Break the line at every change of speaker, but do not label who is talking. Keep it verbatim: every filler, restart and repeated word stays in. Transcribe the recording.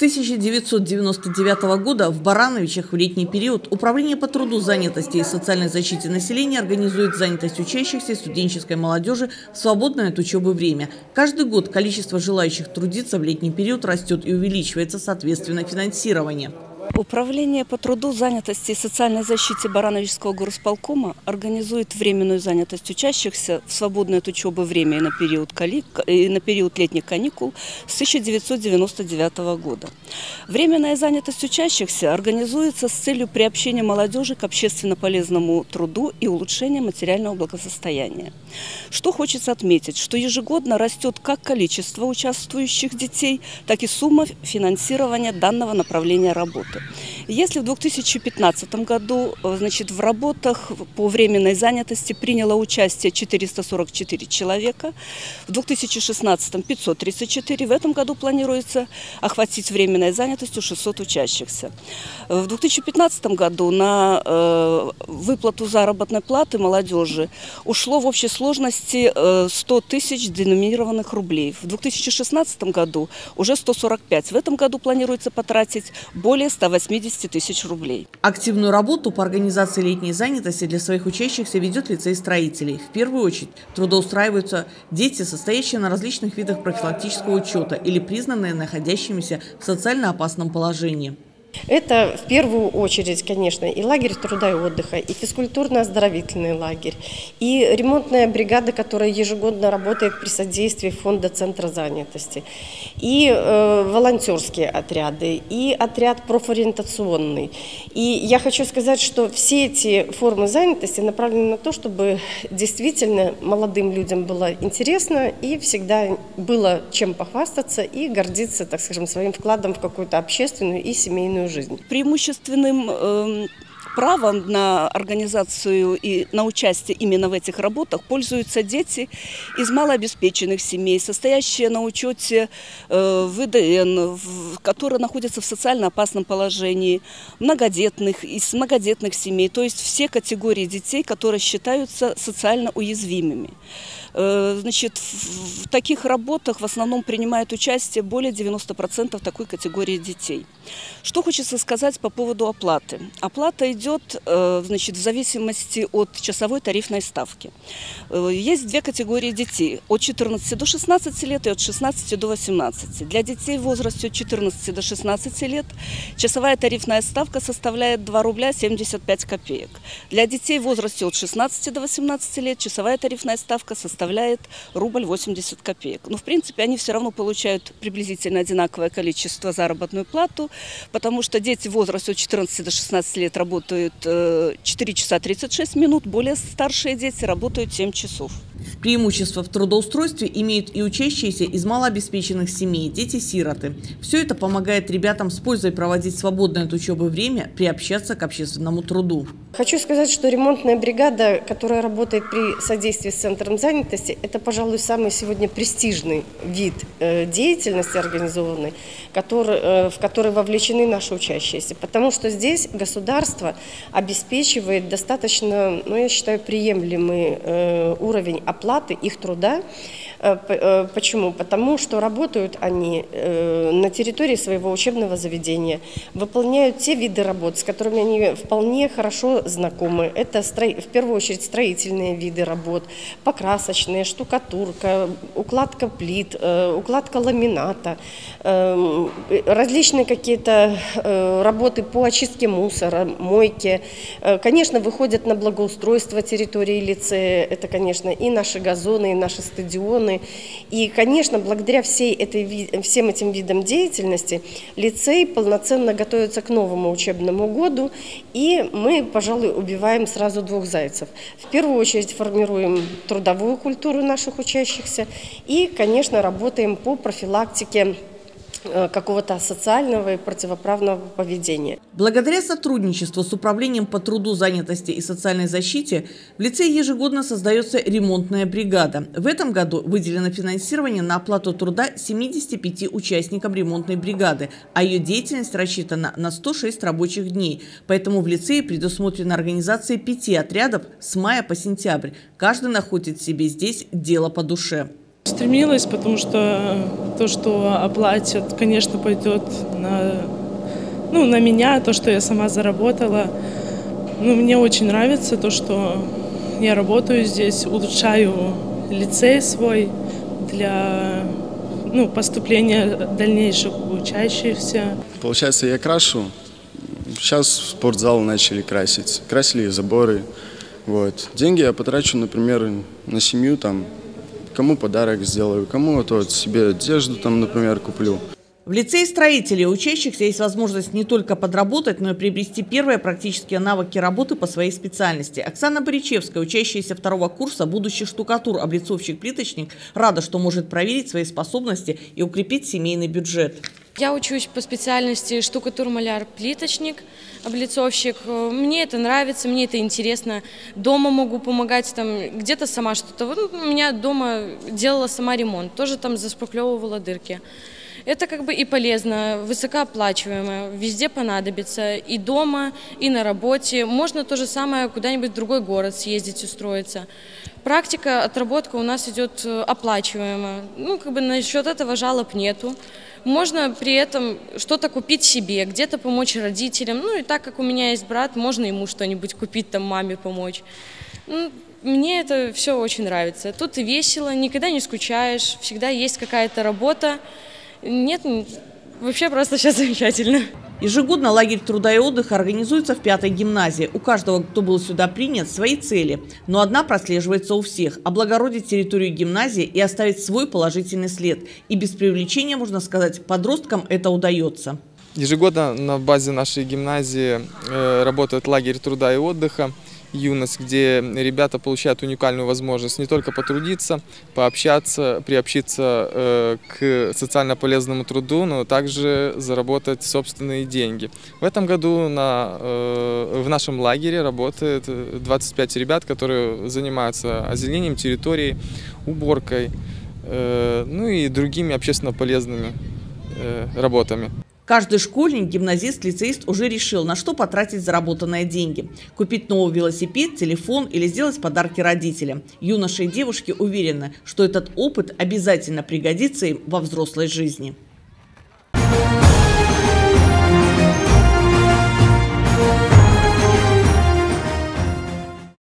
тысяча девятьсот девяносто девятого года в Барановичах в летний период Управление по труду, занятости и социальной защите населения организует занятость учащихся и студенческой молодежи в свободное от учебы время. Каждый год количество желающих трудиться в летний период растет и увеличивается, соответственно, финансирование.
Управление по труду, занятости и социальной защите Барановичского горосполкома организует временную занятость учащихся в свободное от учебы время и на период, кали... и на период летних каникул с тысяча девятьсот девяносто девятого года. Временная занятость учащихся организуется с целью приобщения молодежи к общественно полезному труду и улучшения материального благосостояния. Что хочется отметить, что ежегодно растет как количество участвующих детей, так и сумма финансирования данного направления работы. Если в две тысячи пятнадцатом году, значит, в работах по временной занятости приняло участие четыреста сорок четыре человека, в две тысячи шестнадцатом – пятьсот тридцать четыре, в этом году планируется охватить временной занятостью шестьсот учащихся. В две тысячи пятнадцатом году на э, выплату заработной платы молодежи ушло в общей сложности э, сто тысяч деноминированных рублей. В две тысячи шестнадцатом году уже сто сорок пять. В этом году планируется потратить более ста восьмидесяти тысяч рублей.
Активную работу по организации летней занятости для своих учащихся ведет лицей строителей. В первую очередь трудоустраиваются дети, состоящие на различных видах профилактического учета или признанные находящимися в социально опасном положении.
Это в первую очередь, конечно, и лагерь труда и отдыха, и физкультурно-оздоровительный лагерь, и ремонтная бригада, которая ежегодно работает при содействии фонда Центра занятости, и э, волонтерские отряды, и отряд профориентационный. И я хочу сказать, что все эти формы занятости направлены на то, чтобы действительно молодым людям было интересно и всегда было чем похвастаться и гордиться, так скажем, своим вкладом в какую-то общественную и семейную жизнь.
Преимущественным э, правом на организацию и на участие именно в этих работах пользуются дети из малообеспеченных семей, состоящие на учете э, в ВДН, в, которые находятся в социально опасном положении, многодетных, из многодетных семей, то есть все категории детей, которые считаются социально уязвимыми. Э, значит, в, в таких работах в основном принимает участие более девяноста процентов такой категории детей. Что хочется сказать по поводу оплаты. Оплата идет, значит, в зависимости от часовой тарифной ставки. Есть две категории детей – от четырнадцати до шестнадцати лет и от шестнадцати до восемнадцати. Для детей в возрасте от четырнадцати до шестнадцати лет часовая тарифная ставка составляет два рубля семьдесят пять копеек. Для детей в возрасте от шестнадцати до восемнадцати лет часовая тарифная ставка составляет рубль восемьдесят копеек. Но, в принципе, они все равно получают приблизительно одинаковое количество заработную плату, потому что дети в возрасте от четырнадцати до шестнадцати лет работают четыре часа тридцать шесть минут, более старшие дети работают семь часов.
Преимущество в трудоустройстве имеют и учащиеся из малообеспеченных семей, дети-сироты. Все это помогает ребятам с пользой проводить свободное от учебы время, приобщаться к общественному труду.
Хочу сказать, что ремонтная бригада, которая работает при содействии с Центром занятости, это, пожалуй, самый сегодня престижный вид э, деятельности организованной, который, э, в который вовлечены наши учащиеся. Потому что здесь государство обеспечивает достаточно, ну, я считаю, приемлемый э, уровень оплаты их труда. Почему? Потому что работают они на территории своего учебного заведения, выполняют те виды работ, с которыми они вполне хорошо знакомы. Это в первую очередь строительные виды работ, покрасочные, штукатурка, укладка плит, укладка ламината, различные какие-то работы по очистке мусора, мойке. Конечно, выходят на благоустройство территории лицея. Это, конечно, и наши газоны, и наши стадионы. И, конечно, благодаря всей этой, всем этим видам деятельности лицей полноценно готовится к новому учебному году, и мы, пожалуй, убиваем сразу двух зайцев. В первую очередь формируем трудовую культуру наших учащихся и, конечно, работаем по профилактике какого-то социального и противоправного поведения.
Благодаря сотрудничеству с Управлением по труду, занятости и социальной защите в лицее ежегодно создается ремонтная бригада. В этом году выделено финансирование на оплату труда семидесяти пяти участникам ремонтной бригады, а ее деятельность рассчитана на сто шесть рабочих дней. Поэтому в лицее предусмотрена организация пяти отрядов с мая по сентябрь. Каждый находит себе здесь дело по душе.
стремилась, потому что то, что оплатят, конечно, пойдет на, ну, на меня, то, что я сама заработала. Ну, мне очень нравится то, что я работаю здесь, улучшаю лицей свой для, ну, поступления дальнейших учащихся.
Получается, я крашу. Сейчас в спортзал начали красить. Красили заборы. Вот. Деньги я потрачу, например, на семью, там, кому подарок сделаю, кому вот, вот, себе одежду, там, например, куплю.
В лицее строителей у учащихся есть возможность не только подработать, но и приобрести первые практические навыки работы по своей специальности. Оксана Боричевская, учащаяся второго курса, будущий штукатур, облицовщик-плиточник, рада, что может проверить свои способности и укрепить семейный бюджет.
Я учусь по специальности штукатур-маляр-плиточник, облицовщик. Мне это нравится, мне это интересно. Дома могу помогать, там где-то сама что-то. Вот у меня дома делала сама ремонт, тоже там заспоклевывала дырки. Это как бы и полезно, высокооплачиваемо, везде понадобится, и дома, и на работе. Можно то же самое куда-нибудь в другой город съездить, устроиться. Практика, отработка у нас идет оплачиваемо. Ну, как бы насчет этого жалоб нету. Можно при этом что-то купить себе, где-то помочь родителям. Ну, и так как у меня есть брат, можно ему что-нибудь купить, там, маме помочь. Ну, мне это все очень нравится. Тут и весело, никогда не скучаешь, всегда есть какая-то работа. Нет, вообще просто сейчас замечательно.
Ежегодно лагерь труда и отдыха организуется в пятой гимназии. У каждого, кто был сюда принят, свои цели. Но одна прослеживается у всех – облагородить территорию гимназии и оставить свой положительный след. И без привлечения, можно сказать, подросткам это удается.
Ежегодно на базе нашей гимназии э, работает лагерь труда и отдыха «Юность», где ребята получают уникальную возможность не только потрудиться, пообщаться, приобщиться э, к социально полезному труду, но также заработать собственные деньги. В этом году на, э, в нашем лагере работает двадцать пять ребят, которые занимаются озеленением территории, уборкой, э, ну и другими общественно полезными э, работами.
Каждый школьник, гимназист, лицеист уже решил, на что потратить заработанные деньги. Купить новый велосипед, телефон или сделать подарки родителям. Юноши и девушки уверены, что этот опыт обязательно пригодится им во взрослой жизни.